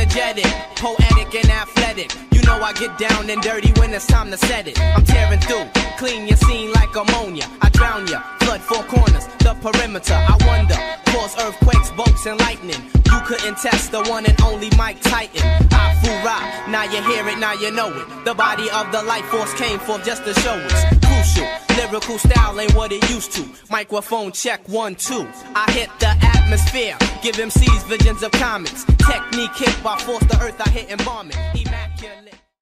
energetic, poetic and athletic. You know I get down and dirty when it's time to set it. I'm tearing through, clean your scene like ammonia. I drown ya, flood four corners, the perimeter. I wonder, cause earthquakes, bolts and lightning. You couldn't test the one and only Mike Titan. Afura, now you hear it, now you know it. The body of the life force came forth just to show it's crucial. Lyrical style ain't what it used to. Microphone check 1, 2. I hit the atmosphere, give MCs visions of comets. Technique hit by force, the earth I hit and bomb it. Immaculate.